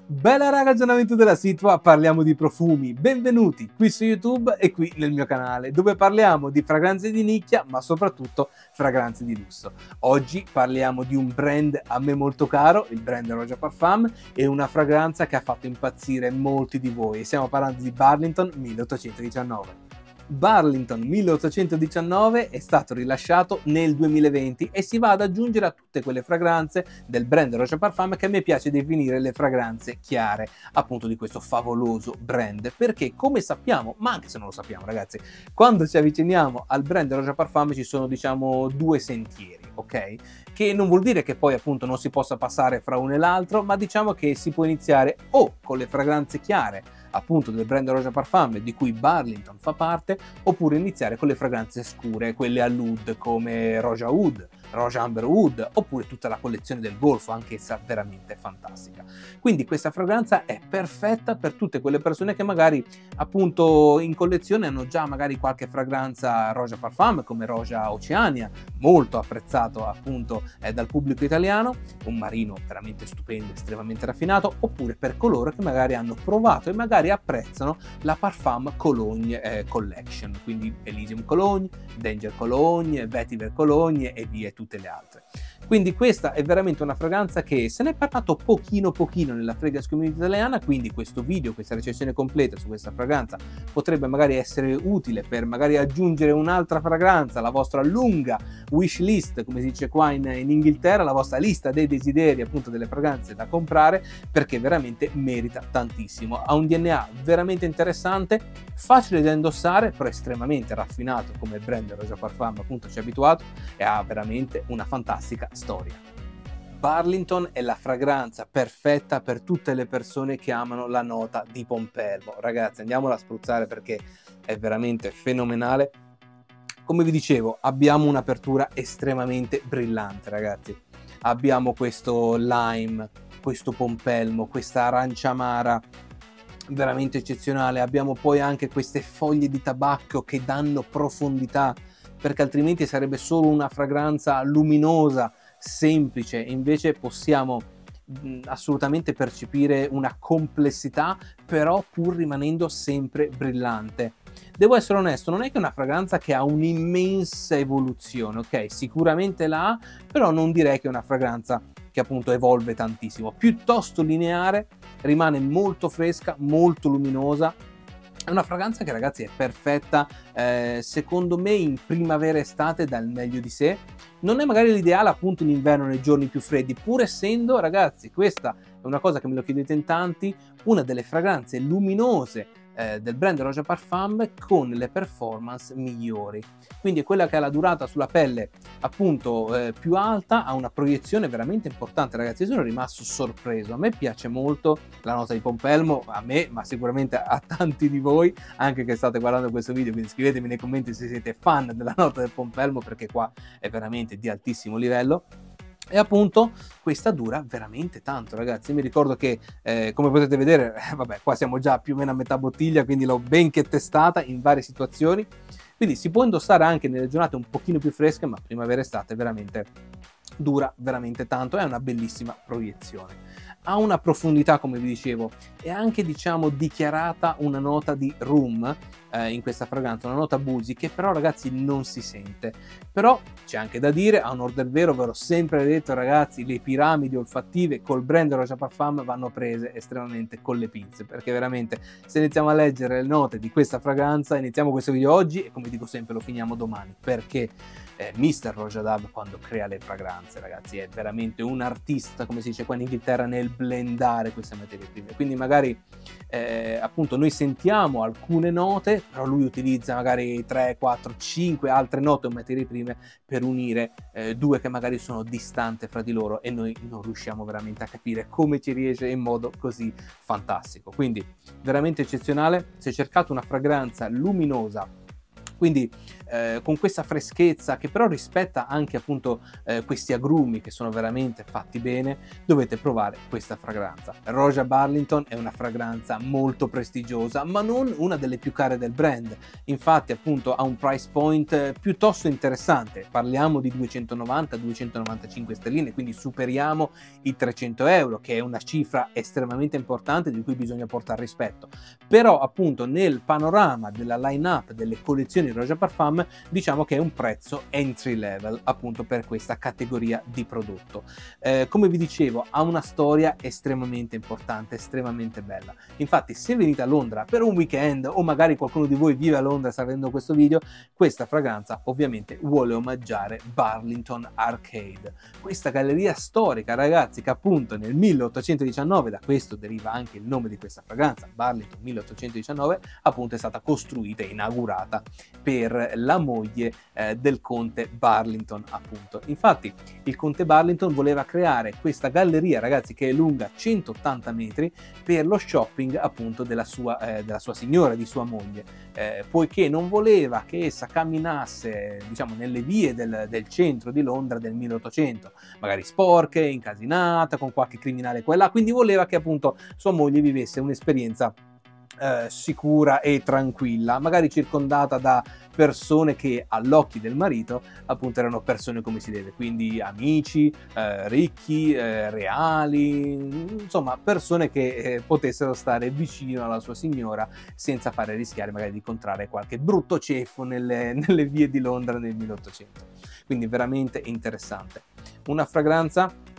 Bella raga, aggiornamento della Situa, parliamo di profumi. Benvenuti qui su YouTube e qui nel mio canale, dove parliamo di fragranze di nicchia, ma soprattutto fragranze di lusso. Oggi parliamo di un brand a me molto caro, il brand Roja Parfum, e una fragranza che ha fatto impazzire molti di voi. Stiamo parlando di Burlington 1819. Burlington 1819 è stato rilasciato nel 2020 e si va ad aggiungere a tutte quelle fragranze del brand Roja Parfum che a me piace definire le fragranze chiare, appunto, di questo favoloso brand, perché come sappiamo, ma anche se non lo sappiamo ragazzi, quando ci avviciniamo al brand Roja Parfum ci sono, diciamo, due sentieri, ok? Che non vuol dire che poi appunto non si possa passare fra uno e l'altro, ma diciamo che si può iniziare o con le fragranze chiare appunto del brand Roja Parfum di cui Burlington fa parte, oppure iniziare con le fragranze scure, quelle a oud come Roja Oud, Roja Amber Oud, oppure tutta la collezione del Golfo, anch'essa veramente fantastica. Quindi questa fragranza è perfetta per tutte quelle persone che magari appunto in collezione hanno già magari qualche fragranza Roja Parfum come Roja Oceania, molto apprezzato appunto dal pubblico italiano, un marino veramente stupendo, estremamente raffinato, oppure per coloro che magari hanno provato e magari apprezzano la Parfum Cologne Collection, quindi Elysium Cologne, Danger Cologne, Vetiver Cologne e via tutte le altre. Quindi questa è veramente una fragranza che se ne è parlato pochino nella fragrance community italiana, quindi questo video, questa recensione completa su questa fragranza potrebbe magari essere utile per magari aggiungere un'altra fragranza alla vostra lunga wish list, come si dice qua in Inghilterra, la vostra lista dei desideri appunto delle fragranze da comprare, perché veramente merita tantissimo. Ha un DNA veramente interessante, facile da indossare, però estremamente raffinato come il brand Roja Parfum appunto ci ha abituato, e ha veramente una fantastica storia. Burlington è la fragranza perfetta per tutte le persone che amano la nota di pompelmo. Ragazzi, andiamola a spruzzare perché è veramente fenomenale. Come vi dicevo, abbiamo un'apertura estremamente brillante, ragazzi. Abbiamo questo lime, questo pompelmo, questa arancia amara veramente eccezionale. Abbiamo poi anche queste foglie di tabacco che danno profondità, perché altrimenti sarebbe solo una fragranza luminosa, semplice, e invece possiamo assolutamente percepire una complessità, però pur rimanendo sempre brillante. Devo essere onesto, non è che è una fragranza che ha un'immensa evoluzione, ok? Sicuramente la ha, però non direi che è una fragranza che appunto evolve tantissimo, piuttosto lineare, rimane molto fresca, molto luminosa. È una fragranza che ragazzi è perfetta, secondo me in primavera-estate dà il meglio di sé. Non è magari l'ideale appunto in inverno nei giorni più freddi, pur essendo, ragazzi, questa è una cosa che me lo chiedete in tanti, una delle fragranze luminose del brand Roja Parfum con le performance migliori. Quindi è quella che ha la durata sulla pelle appunto più alta, ha una proiezione veramente importante, ragazzi. Io sono rimasto sorpreso, a me piace molto la nota di pompelmo, a me, ma sicuramente a tanti di voi anche che state guardando questo video, quindi scrivetemi nei commenti se siete fan della nota del pompelmo, perché qua è veramente di altissimo livello. E appunto questa dura veramente tanto, ragazzi. Io mi ricordo che come potete vedere vabbè, qua siamo già più o meno a metà bottiglia, quindi l'ho ben che testata in varie situazioni, quindi si può indossare anche nelle giornate un pochino più fresche, ma primavera estate veramente dura veramente tanto, è una bellissima proiezione. Ha una profondità, come vi dicevo, e anche, diciamo, dichiarata una nota di rum in questa fragranza, una nota boozy che però ragazzi non si sente. Però c'è anche da dire, a onor del vero, ve l'ho sempre detto ragazzi, le piramidi olfattive col brand Roja Parfum vanno prese estremamente con le pinze, perché veramente se iniziamo a leggere le note di questa fragranza, iniziamo questo video oggi e come dico sempre lo finiamo domani, perché Mr. Roja Dub quando crea le fragranze, ragazzi, è veramente un artista, come si dice qua in Inghilterra, nel blendare queste materie prime. Quindi magari appunto noi sentiamo alcune note, però lui utilizza magari 3, 4, 5 altre note o materie prime per unire due che magari sono distanti fra di loro, e noi non riusciamo veramente a capire come ci riesce in modo così fantastico. Quindi veramente eccezionale. Se cercate una fragranza luminosa, Quindi con questa freschezza che però rispetta anche appunto questi agrumi che sono veramente fatti bene, dovete provare questa fragranza. Roja Burlington è una fragranza molto prestigiosa, ma non una delle più care del brand. Infatti appunto ha un price point piuttosto interessante, parliamo di 290-295 sterline, quindi superiamo i 300 euro, che è una cifra estremamente importante di cui bisogna portare rispetto. Però appunto nel panorama della line-up delle collezioni Roja Parfum diciamo che è un prezzo entry level appunto per questa categoria di prodotto. Come vi dicevo, ha una storia estremamente importante, estremamente bella. Infatti se venite a Londra per un weekend o magari qualcuno di voi vive a Londra e sta vedendo questo video, questa fragranza ovviamente vuole omaggiare Burlington Arcade, questa galleria storica, ragazzi, che appunto nel 1819, da questo deriva anche il nome di questa fragranza, Burlington 1819, appunto è stata costruita e inaugurata per la moglie del conte Burlington, appunto. Infatti il conte Burlington voleva creare questa galleria, ragazzi, che è lunga 180 metri per lo shopping appunto della sua signora, di sua moglie, poiché non voleva che essa camminasse, diciamo, nelle vie del centro di Londra del 1800, magari sporche, incasinata, con qualche criminale qua e là, quindi voleva che appunto sua moglie vivesse un'esperienza sicura e tranquilla, magari circondata da persone che all'occhio del marito appunto erano persone come si deve, quindi amici, ricchi, reali, insomma persone che potessero stare vicino alla sua signora senza fare rischiare magari di incontrare qualche brutto ceffo nelle vie di Londra nel 1800. Quindi veramente interessante. Una fragranza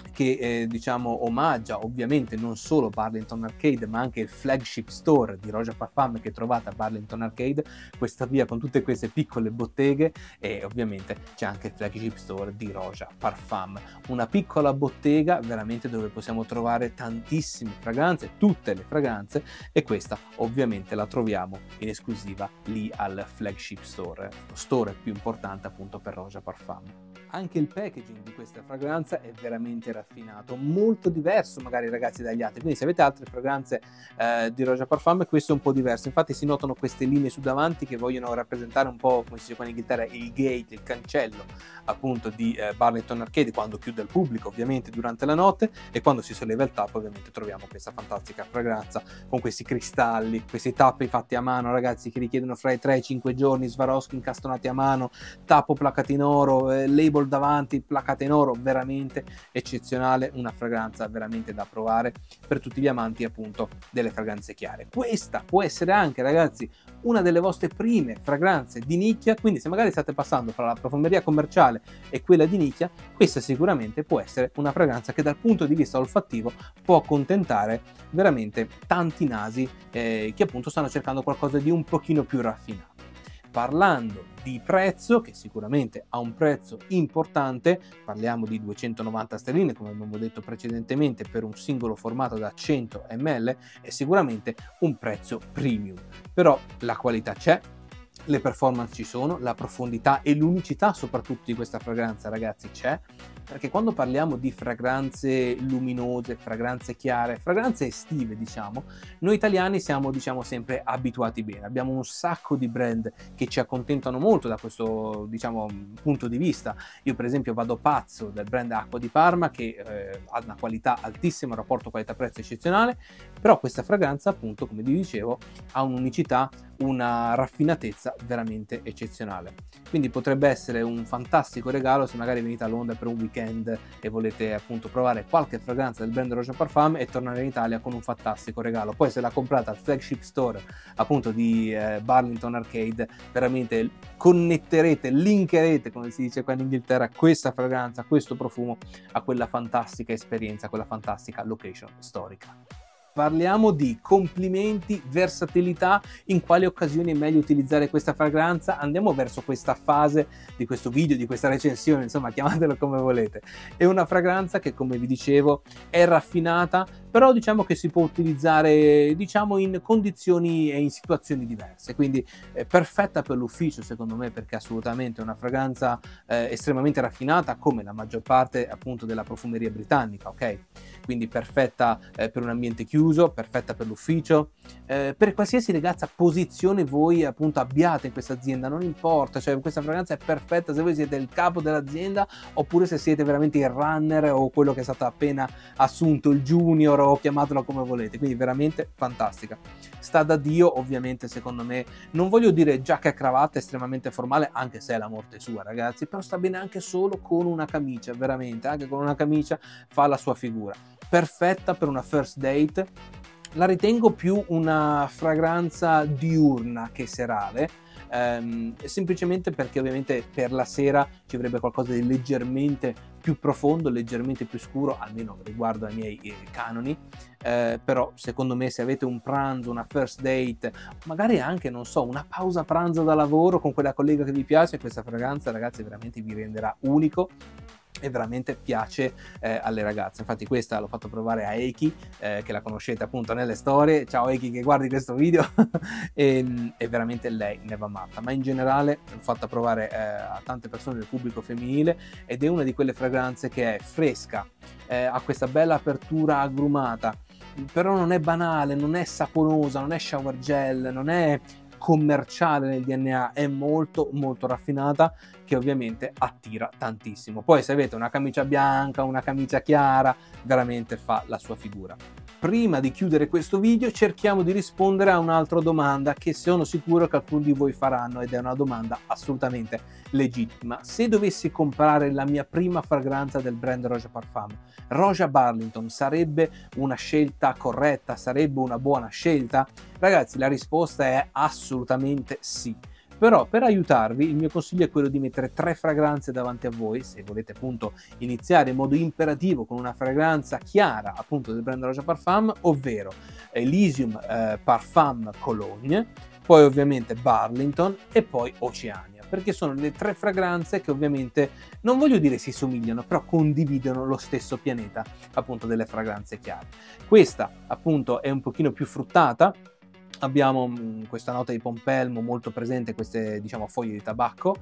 che diciamo omaggia ovviamente non solo Burlington Arcade ma anche il flagship store di Roja Parfum che trovate a Burlington Arcade, questa via con tutte queste piccole botteghe, e ovviamente c'è anche il flagship store di Roja Parfum, una piccola bottega veramente dove possiamo trovare tantissime fragranze, tutte le fragranze, e questa ovviamente la troviamo in esclusiva lì al flagship store, lo store più importante appunto per Roja Parfum. Anche il packaging di questa fragranza è veramente raffinato, molto diverso magari, ragazzi, dagli altri, quindi se avete altre fragranze di Roja Parfum, questo è un po' diverso. Infatti si notano queste linee su davanti che vogliono rappresentare un po', come si dice qua in Inghilterra, il gate, il cancello appunto di Burlington Arcade, quando chiude al pubblico ovviamente durante la notte, e quando si solleva il tappo ovviamente troviamo questa fantastica fragranza con questi cristalli, questi tappi fatti a mano, ragazzi, che richiedono fra i 3 e i 5 giorni, Swarovski incastonati a mano, tappo placato in oro, label davanti placata in oro, veramente eccezionale, una fragranza veramente da provare per tutti gli amanti appunto delle fragranze chiare. Questa può essere anche, ragazzi, una delle vostre prime fragranze di nicchia, quindi se magari state passando fra la profumeria commerciale e quella di nicchia, questa sicuramente può essere una fragranza che dal punto di vista olfattivo può accontentare veramente tanti nasi che appunto stanno cercando qualcosa di un pochino più raffinato. Parlando di prezzo, che sicuramente ha un prezzo importante, parliamo di 290 sterline come abbiamo detto precedentemente per un singolo formato da 100 ml, è sicuramente un prezzo premium, però la qualità c'è, le performance ci sono, la profondità e l'unicità soprattutto di questa fragranza, ragazzi, c'è, perché quando parliamo di fragranze luminose, fragranze chiare, fragranze estive, diciamo, noi italiani siamo, diciamo, sempre abituati bene, abbiamo un sacco di brand che ci accontentano molto da questo, diciamo, punto di vista. Io per esempio vado pazzo del brand Acqua di Parma, che ha una qualità altissima, un rapporto qualità-prezzo eccezionale, però questa fragranza appunto, come vi dicevo, ha un'unicità, una raffinatezza veramente eccezionale, quindi potrebbe essere un fantastico regalo se magari venite a Londra per un weekend e volete appunto provare qualche fragranza del brand Roja Parfum e tornare in Italia con un fantastico regalo. Poi se la comprate al flagship store appunto di Burlington Arcade, veramente connetterete, linkerete, come si dice qua in Inghilterra, questa fragranza, questo profumo a quella fantastica esperienza, a quella fantastica location storica. Parliamo di complimenti, versatilità, in quali occasioni è meglio utilizzare questa fragranza. Andiamo verso questa fase di questo video, di questa recensione, insomma chiamatelo come volete. È una fragranza che, come vi dicevo, è raffinata, però diciamo che si può utilizzare, diciamo, in condizioni e in situazioni diverse, quindi è perfetta per l'ufficio secondo me, perché assolutamente è una fragranza estremamente raffinata, come la maggior parte appunto della profumeria britannica, ok? Quindi perfetta per un ambiente chiuso, chiuso, perfetta per l'ufficio, per qualsiasi ragazza posizione voi appunto abbiate in questa azienda, non importa, cioè questa fragranza è perfetta se voi siete il capo dell'azienda oppure se siete veramente il runner o quello che è stato appena assunto, il junior, o chiamatelo come volete, quindi veramente fantastica. Sta da Dio, ovviamente, secondo me, non voglio dire giacca e cravatta estremamente formale, anche se è la morte sua, ragazzi, però sta bene anche solo con una camicia, veramente, anche con una camicia fa la sua figura. Perfetta per una first date. La ritengo più una fragranza diurna che serale, semplicemente perché ovviamente per la sera ci avrebbe qualcosa di leggermente più profondo, leggermente più scuro, almeno riguardo ai miei canoni, però secondo me se avete un pranzo, una first date, magari anche, non so, una pausa pranzo da lavoro con quella collega che vi piace, questa fragranza, ragazzi, veramente vi renderà unico e veramente piace alle ragazze. Infatti questa l'ho fatto provare a Eki, che la conoscete appunto nelle storie. Ciao Eki, che guardi questo video. E veramente lei ne va matta, ma in generale l'ho fatta provare a tante persone del pubblico femminile ed è una di quelle fragranze che è fresca, ha questa bella apertura agrumata, però non è banale, non è saponosa, non è shower gel, non è commerciale nel DNA, è molto molto raffinata, che ovviamente attira tantissimo. Poi se avete una camicia bianca, una camicia chiara, veramente fa la sua figura. Prima di chiudere questo video cerchiamo di rispondere a un'altra domanda che sono sicuro che alcuni di voi faranno, ed è una domanda assolutamente legittima. Se dovessi comprare la mia prima fragranza del brand Roja Parfum, Roja Burlington, sarebbe una scelta corretta? Sarebbe una buona scelta? Ragazzi, la risposta è assolutamente sì. Però per aiutarvi il mio consiglio è quello di mettere 3 fragranze davanti a voi, se volete appunto iniziare in modo imperativo con una fragranza chiara appunto del brand Roja Parfum, ovvero Elysium Parfum Cologne, poi ovviamente Burlington e poi Oceania, perché sono le 3 fragranze che ovviamente, non voglio dire si somigliano, però condividono lo stesso pianeta appunto delle fragranze chiare. Questa appunto è un pochino più fruttata, abbiamo questa nota di pompelmo molto presente, queste diciamo foglie di tabacco.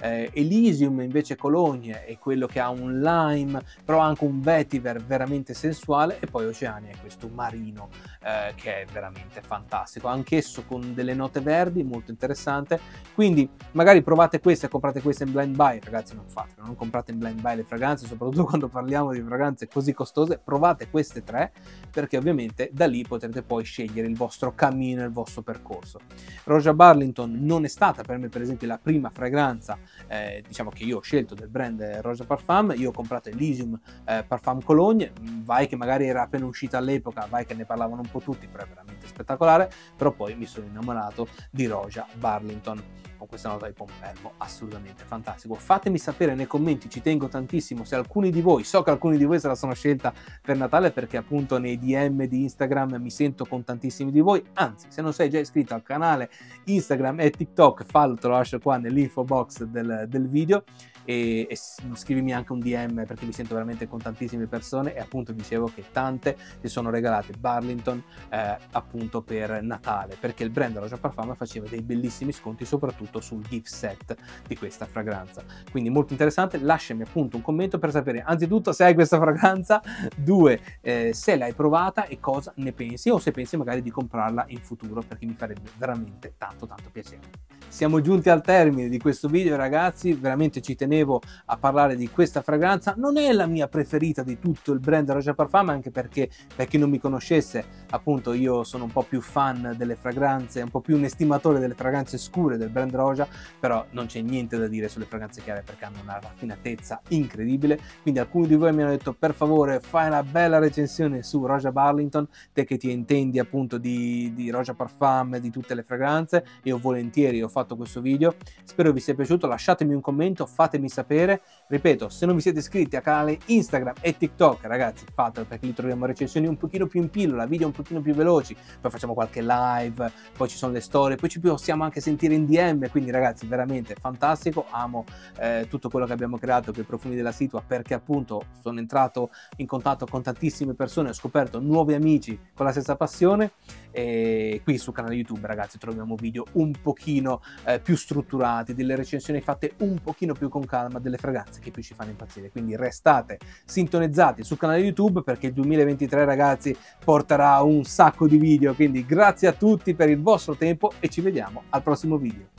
Elysium invece Cologne è quello che ha un lime, però anche un vetiver veramente sensuale, e poi Oceania è questo marino che è veramente fantastico, anch'esso con delle note verdi, molto interessante. Quindi magari provate queste, comprate queste in blind buy, ragazzi, non fatelo, non comprate in blind buy le fragranze, soprattutto quando parliamo di fragranze così costose. Provate queste 3, perché ovviamente da lì potrete poi scegliere il vostro cammino, il vostro percorso. Roja Burlington non è stata per me per esempio la prima fragranza diciamo che io ho scelto del brand Roja Parfum. Io ho comprato Elysium Parfum Cologne, vai che magari era appena uscita all'epoca, vai che ne parlavano un po' tutti, però è veramente spettacolare. Però poi mi sono innamorato di Roja Burlington con questa nota di pompelmo, assolutamente fantastico. Fatemi sapere nei commenti, ci tengo tantissimo, se alcuni di voi, so che alcuni di voi se la sono scelta per Natale, perché appunto nei DM di Instagram mi sento con tantissimi di voi. Anzi, se non sei già iscritto al canale Instagram e TikTok, fallo, te lo lascio qua nell'info box del video, e scrivimi anche un DM, perché mi sento veramente con tantissime persone. E appunto dicevo che tante si sono regalate Burlington appunto per Natale, perché il brand Roja Parfum faceva dei bellissimi sconti soprattutto sul gift set di questa fragranza. Quindi molto interessante. Lasciami appunto un commento per sapere anzitutto se hai questa fragranza, 2 se l'hai provata e cosa ne pensi, o se pensi magari di comprarla in futuro, perché mi farebbe veramente tanto piacere. Siamo giunti al termine di questo video, ragazzi, veramente ci tenevo a parlare di questa fragranza. Non è la mia preferita di tutto il brand Roja Parfum, anche perché, per chi non mi conoscesse, appunto io sono un po' più fan delle fragranze, un po' più un estimatore delle fragranze scure del brand Roja, però non c'è niente da dire sulle fragranze chiare, perché hanno una raffinatezza incredibile. Quindi alcuni di voi mi hanno detto: per favore fai una bella recensione su Roja Burlington, te che ti intendi appunto di Roja Parfum, di tutte le fragranze. Io volentieri ho fatto questo video, spero vi sia piaciuto. Lasciatemi un commento, fatemi sapere. Ripeto, se non vi siete iscritti al canale Instagram e TikTok, ragazzi, fatelo, perché lì troviamo recensioni un pochino più in pillola, video un pochino più veloci, poi facciamo qualche live, poi ci sono le storie, poi ci possiamo anche sentire in DM. Quindi ragazzi, veramente fantastico. Amo tutto quello che abbiamo creato con i profumi della Situa, perché appunto sono entrato in contatto con tantissime persone, ho scoperto nuovi amici con la stessa passione, E qui sul canale YouTube, ragazzi, troviamo video un pochino più strutturati, delle recensioni fatte un pochino più con calma, delle fragranze che più ci fanno impazzire. Quindi restate sintonizzati sul canale YouTube, perché il 2023, ragazzi, porterà un sacco di video. Quindi grazie a tutti per il vostro tempo e ci vediamo al prossimo video.